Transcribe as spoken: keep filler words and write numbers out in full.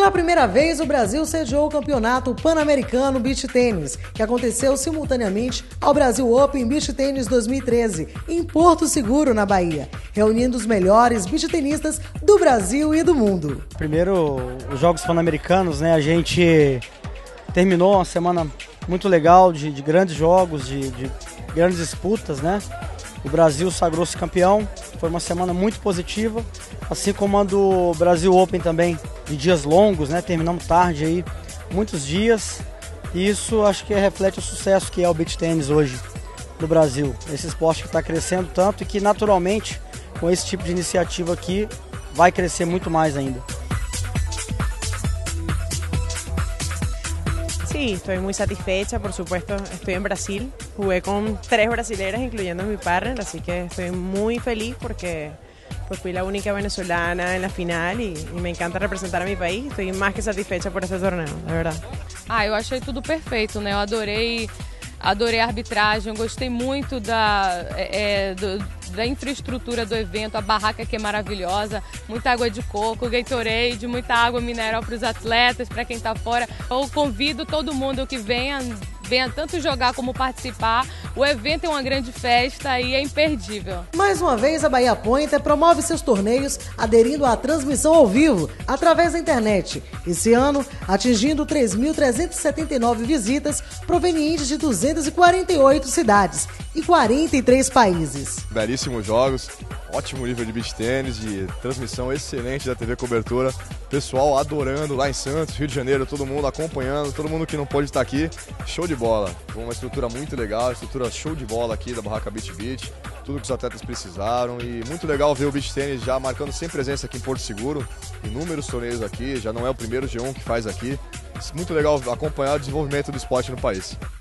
Pela primeira vez, o Brasil sediou o campeonato pan-americano Beach Tênis, que aconteceu simultaneamente ao Brasil Open Beach Tênis dois mil e treze, em Porto Seguro, na Bahia, reunindo os melhores beach tenistas do Brasil e do mundo. Primeiro, os Jogos Pan-Americanos, né? A gente terminou uma semana muito legal de, de grandes jogos, de, de grandes disputas, né? O Brasil sagrou-se campeão, foi uma semana muito positiva, assim como a do Brasil Open também, de dias longos, né? Terminamos tarde aí, muitos dias, e isso acho que reflete o sucesso que é o beach tennis hoje no Brasil. Esse esporte que está crescendo tanto e que naturalmente, com esse tipo de iniciativa aqui, vai crescer muito mais ainda. Sí, estoy muy satisfecha, por supuesto, estoy en Brasil, jugué con tres brasileras, incluyendo mi partner, así que estoy muy feliz porque pues fui la única venezolana en la final y, y me encanta representar a mi país, estoy más que satisfecha por este torneo, la verdad. Ah, eu achei tudo perfeito, né? Eu adorei, adorei a arbitragem, gostei muito da, é, do, da infraestrutura do evento, a barraca que é maravilhosa, muita água de coco, Gatorade, muita água mineral para os atletas, para quem está fora. Eu convido todo mundo que venha, venha tanto jogar como participar. O evento é uma grande festa e é imperdível. Mais uma vez, a Bahia Pointer promove seus torneios aderindo à transmissão ao vivo, através da internet. Esse ano, atingindo três mil trezentas e setenta e nove visitas provenientes de duzentas e quarenta e oito cidades e quarenta e três países. Belíssimos jogos, ótimo nível de beach tênis, de transmissão excelente da T V Cobertura, pessoal adorando lá em Santos, Rio de Janeiro, todo mundo acompanhando, todo mundo que não pôde estar aqui, show de bola. Foi uma estrutura muito legal, estrutura show de bola aqui da Barraca Beach Beach, tudo que os atletas precisaram e muito legal ver o beach tênis já marcando sem presença aqui em Porto Seguro, inúmeros torneios aqui, já não é o primeiro G um que faz aqui, muito legal acompanhar o desenvolvimento do esporte no país.